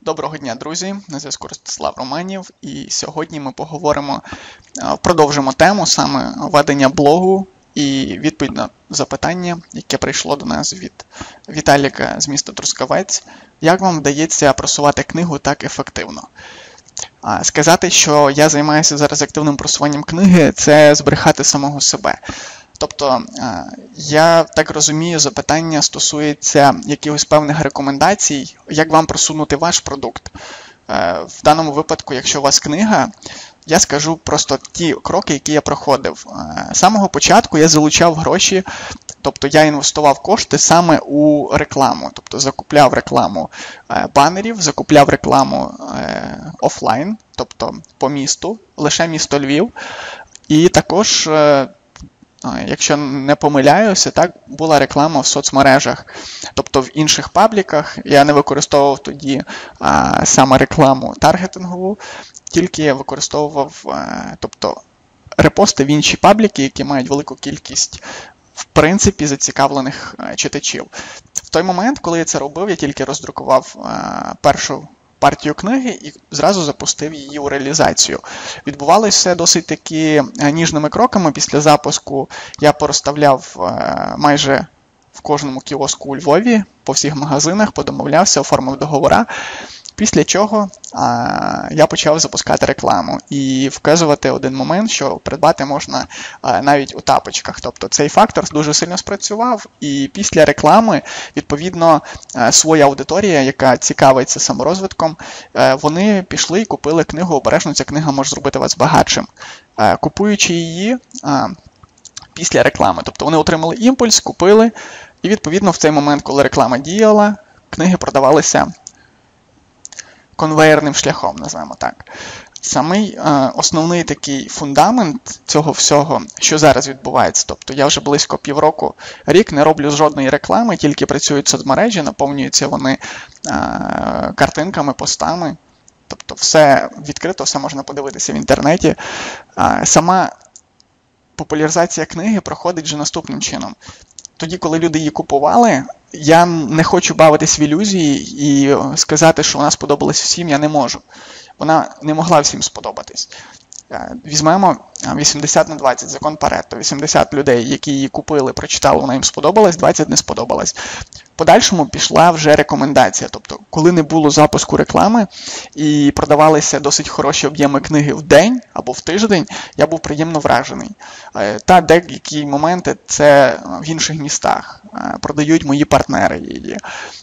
Доброго дня, друзі! На зв'язку Ростислав Романів, і сьогодні ми продовжимо тему саме ведення блогу і відповідь на запитання, яке прийшло до нас від Віталіка з міста Трускавець. Як вам вдається просувати книгу так ефективно? Сказати, що я займаюся зараз активним просуванням книги, це збрехати самого себе. Тобто, я так розумію, запитання стосується якихось певних рекомендацій, як вам просунути ваш продукт. В даному випадку, якщо у вас книга, я скажу просто ті кроки, які я проходив. З самого початку я залучав гроші, тобто я інвестував кошти саме у рекламу. Тобто закупляв рекламу банерів, закупляв рекламу офлайн, тобто по місту, лише місто Львів. І також, якщо не помиляюся, так, була реклама в соцмережах. Тобто в інших пабліках я не використовував тоді саме рекламу таргетингову, тільки я використовував репости в інші пабліки, які мають велику кількість, в принципі, зацікавлених читачів. В той момент, коли я це робив, я тільки роздрукував першу партію книги і зразу запустив її у реалізацію. Відбувалося все досить таки ніжними кроками. Після запуску я порозставляв майже в кожному кіоску у Львові, по всіх магазинах, подомовлявся, оформив договори. Після чого я почав запускати рекламу і вказувати один момент, що придбати можна навіть у тапочках. Тобто цей фактор дуже сильно спрацював, і після реклами, відповідно, своя аудиторія, яка цікавиться саморозвитком, вони пішли і купили книгу «Обережно, ця книга може зробити вас багатшим». Купуючи її після реклами. Тобто вони отримали імпульс, купили, і відповідно в цей момент, коли реклама діяла, книги продавалися конвеєрним шляхом, називаємо так. Самий основний такий фундамент цього всього, що зараз відбувається, тобто я вже близько півроку, рік не роблю жодної реклами, тільки працюють соцмережі, наповнюються вони картинками, постами, тобто все відкрито, все можна подивитися в інтернеті. Сама популяризація книги проходить вже наступним чином. Тоді, коли люди її купували, я не хочу бавитись в ілюзії і сказати, що вона сподобалась всім, я не можу. Вона не могла всім сподобатись. Візьмемо 80/20, закон Паретто. 80 людей, які її купили, прочитали, вона їм сподобалась, 20 не сподобалась. В подальшому пішла вже рекомендація. Тобто, коли не було запуску реклами і продавалися досить хороші об'єми книги в день або в тиждень, я був приємно вражений. Та деякі моменти це в інших містах. Продають мої партнери її.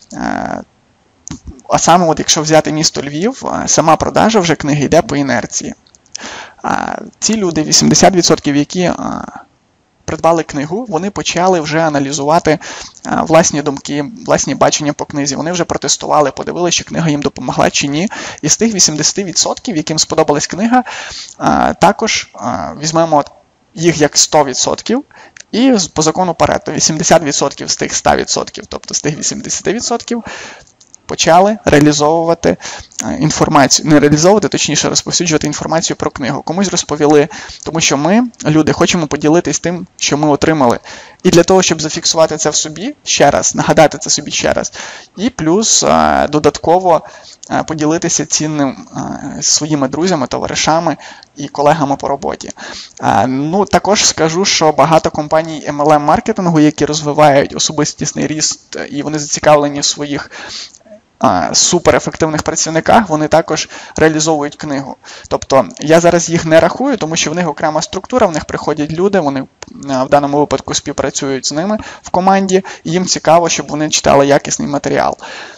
А саме, от якщо взяти місто Львів, сама продажа вже книги йде по інерції. Ці люди, 80%, які придбали книгу, вони почали вже аналізувати власні думки, власні бачення по книзі. Вони вже протестували, подивилися, чи книга їм допомогла чи ні. І з тих 80%, яким сподобалась книга, також візьмемо їх як 100%, і по закону Паретто 80% з тих 100%, тобто з тих 80%, почали реалізовувати інформацію, не реалізовувати, точніше розповсюджувати інформацію про книгу. Комусь розповіли, тому що ми, люди, хочемо поділитись тим, що ми отримали. І для того, щоб зафіксувати це в собі ще раз, нагадати це собі ще раз, і плюс додатково поділитися цінним своїми друзями, товаришами і колегами по роботі. Також скажу, що багато компаній MLM-маркетингу, які розвивають особистісний ріст, і вони зацікавлені в своїх суперефективних працівниках, вони також реалізовують книгу. Тобто я зараз їх не рахую, тому що в них окрема структура, в них приходять люди, вони в даному випадку співпрацюють з ними в команді, і їм цікаво, щоб вони читали якісний матеріал.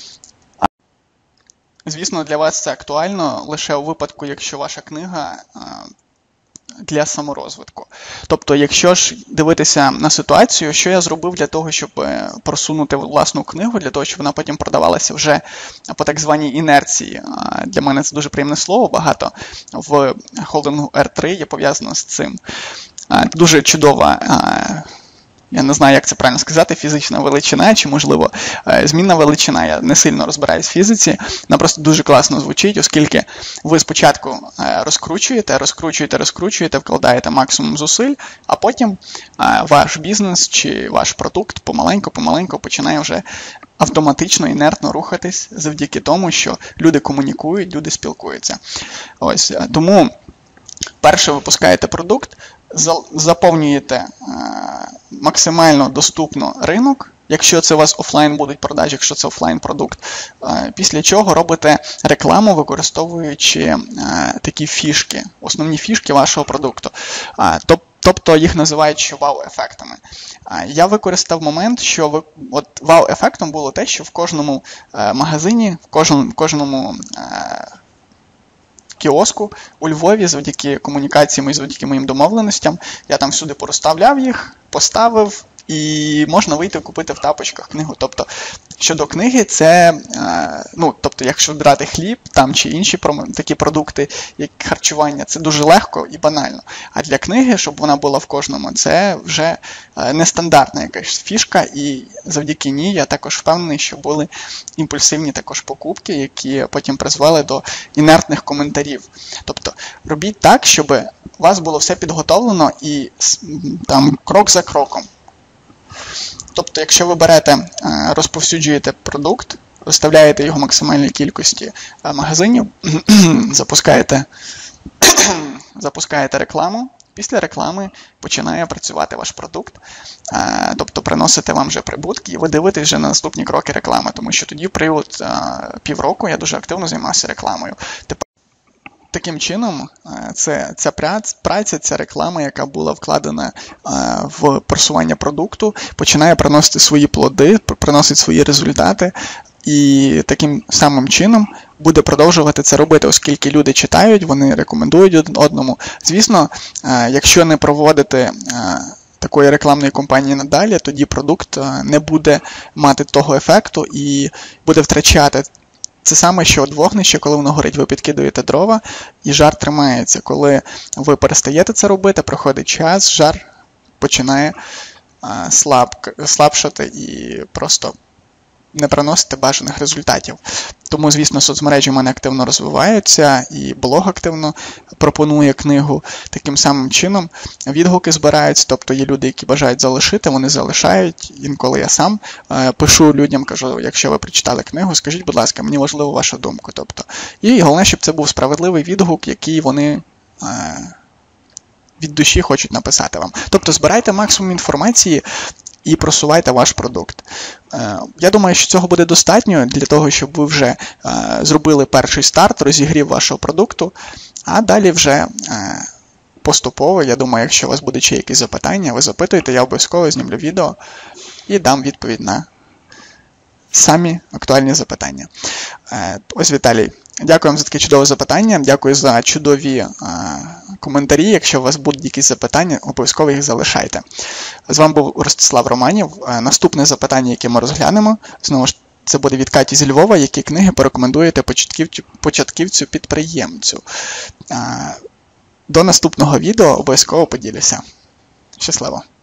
Звісно, для вас це актуально лише у випадку, якщо ваша книга для саморозвитку. Тобто, якщо ж дивитися на ситуацію, що я зробив для того, щоб просунути власну книгу, для того, щоб вона потім продавалася вже по так званій інерції. Для мене це дуже приємне слово, багато в холдингу R3 є пов'язано з цим. Дуже чудова, я не знаю, як це правильно сказати, фізична величина, чи, можливо, змінна величина. Я не сильно розбираюсь в фізиці. Вона просто дуже класно звучить, оскільки ви спочатку розкручуєте, вкладаєте максимум зусиль, а потім ваш бізнес чи ваш продукт помаленьку починає вже автоматично, інертно рухатись завдяки тому, що люди комунікують, люди спілкуються. Ось, тому перше випускаєте продукт, заповнюєте максимально доступно ринок, якщо це у вас офлайн будуть продажі, якщо це офлайн продукт, після чого робите рекламу, використовуючи такі фішки, основні фішки вашого продукту. Тобто їх називають ще вау-ефектами. Я використав момент, що вау-ефектом було те, що в кожному магазині, в кожному кіоску у Львові, завдяки комунікаціям і завдяки моїм домовленостям, я там всюди порозставляв їх, поставив, і можна вийти купити в тапочках книгу. Тобто, щодо книги, це, тобто, якщо брати хліб там чи інші такі продукти, як харчування, це дуже легко і банально. А для книги, щоб вона була в кожному, це вже нестандартна якась фішка, і завдяки ній я також впевнений, що були імпульсивні також покупки, які потім призвели до інертних коментарів. Тобто, робіть так, щоб у вас було все підготовлено і там крок за кроком. Тобто, якщо ви берете, розповсюджуєте продукт, виставляєте його в максимальній кількості магазинів, запускаєте рекламу, після реклами починає працювати ваш продукт, тобто приносити вам вже прибутки, і ви дивитесь вже на наступні кроки реклами, тому що тоді в період півроку я дуже активно займався рекламою. Таким чином, ця праця, ця реклама, яка була вкладена в просування продукту, починає приносити свої плоди, приносить свої результати, і таким самим чином буде продовжувати це робити, оскільки люди читають, вони рекомендують один одному. Звісно, якщо не проводити такої рекламної кампанії надалі, тоді продукт не буде мати того ефекту і буде втрачати. Це саме, що от вогнище, коли воно горить, ви підкидуєте дрова, і жар тримається. Коли ви перестаєте це робити, проходить час, жар починає слабшати і просто не приносити бажаних результатів. Тому, звісно, соцмережі в мене активно розвиваються, і блог активно пропонує книгу. Таким самим чином відгуки збираються, тобто є люди, які бажають залишити, вони залишають. Інколи я сам пишу людям, кажу, якщо ви прочитали книгу, скажіть, будь ласка, мені важлива ваша думка. Тобто, і головне, щоб це був справедливий відгук, який вони від душі хочуть написати вам. Тобто збирайте максимум інформації і просувайте ваш продукт. Я думаю, що цього буде достатньо для того, щоб ви вже зробили перший старт, розігрів вашого продукту, а далі вже поступово, я думаю, якщо у вас будуть ще якісь запитання, ви запитуєте, я обов'язково знімлю відео і дам відповідь на самі актуальні запитання. Ось, Віталій, дякую вам за таке чудове запитання, дякую за чудові коментарі. Якщо у вас будуть якісь запитання, обов'язково їх залишайте. З вами був Ростислав Романів. Наступне запитання, яке ми розглянемо, знову ж це буде від Каті зі Львова. Які книги порекомендуєте початківцю-підприємцю? До наступного відео обов'язково поділюся. Щасливо!